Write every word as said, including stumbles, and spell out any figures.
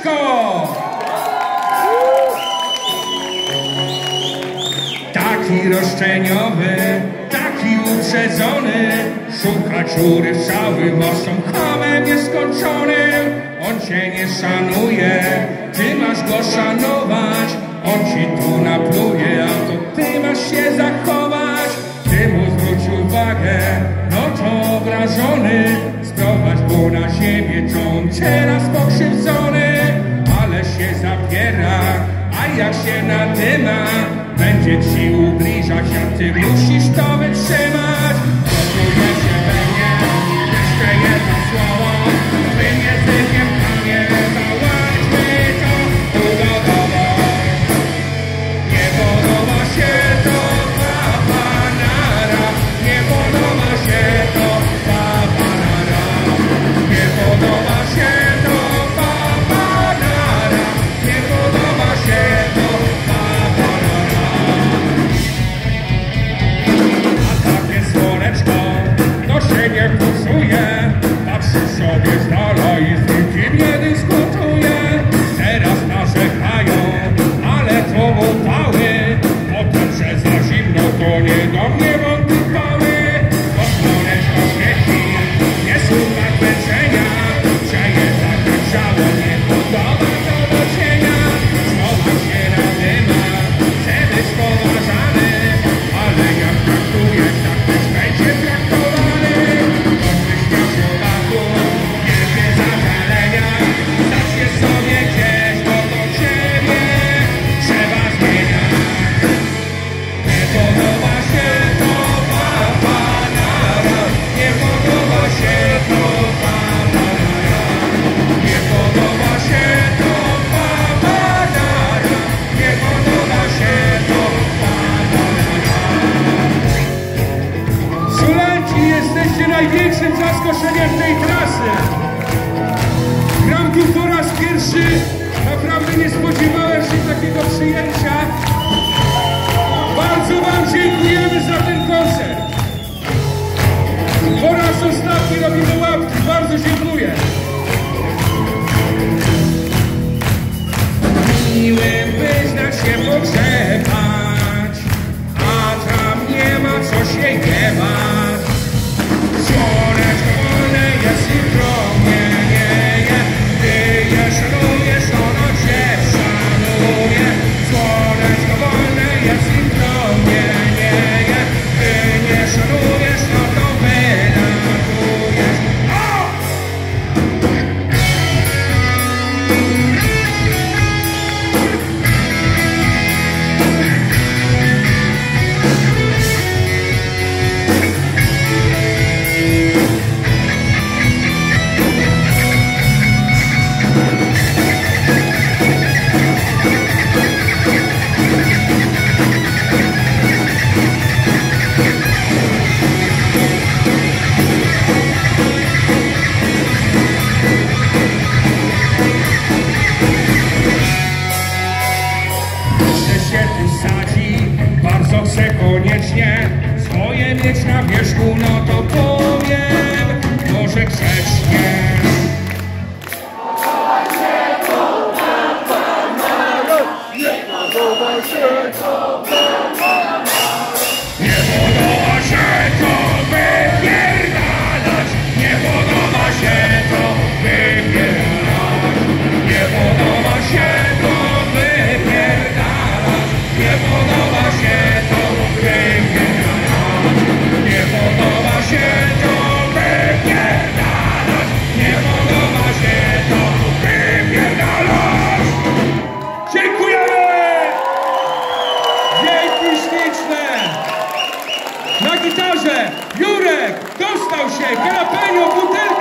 Słoneczko! Taki roszczeniowy, taki uprzedzony, szuka dziury w całym osą hamem nieskończonym. On cię nie szanuje, ty masz go szanować. On ci tu napluje, a to ty masz się zachować. Ty mu zwróć uwagę, no to obrażony. Sprowadź go na ziemię, to on teraz pokrzywdzony. Ale się zabiera, a jak się nadyma, będzie ci ubliżać, a ty musisz to wytrzymać. Poczuje się we mnie jeszcze jedno słowo, twym językiem kamień załatwmy to ugodowo. Nie podoba się to papa nara, nie podoba się to papa nara, nie podoba się to papa nara, nie podoba się to papa nara. A takie słoneczko to się nie wkusuje, patrzy sobie z dala i z nikim nie dyskutuje. Teraz narzekają, ale to upały, potem, że za zimno to nie do mnie wątpi pały. Bo słoneczko świeci, nie słucha klęczenia, grzeje zakręciało, nie podoba to do cienia. Schować się na dyma, chce być poważany, ale jak traktujesz, tak też będzie traktowany. Choćbyś miał chłopaku, wielkie zażalenia, zacznie sobie gdzieś, bo do ciebie trzeba zmieniać. Nie podoba się to papa nara, nie podoba się to papa nara, nie podoba się to papa nara, nie podoba się to papa nara. Sulanci, jesteście największym zaskoczeniem tej trasy. Gram tu po raz pierwszy, naprawdę nie spodziewałem się takiego przyjęcia. Bardzo wam dziękujemy za ten koncert. Po raz ostatni robimy łapki, bardzo dziękuję. Miłym być na się pogrzebać, a tam nie ma co się jebać. Słoneczko wolne jest i promienieje, ty je szanujesz, ono cię szanuje. Słoneczko wolne jest i promienieje, ty nie szanujesz, no to wylatujesz. O! Że się tu sadzi, bardzo chcę koniecznie swoje mieć na wierzchu, no to powiem, może grzecznie. Nie podoba się to wypierdalać, nie podoba się to wypierdalać, nie podoba się to wypierdalać, nie podoba się to wypierdalać, nie podoba się to wypierdalać, nie podoba się to wypierdalać. Dziękujemy! Dzięki śliczne! Na gitarze Jurek dostał się, Kalapenio, butelka!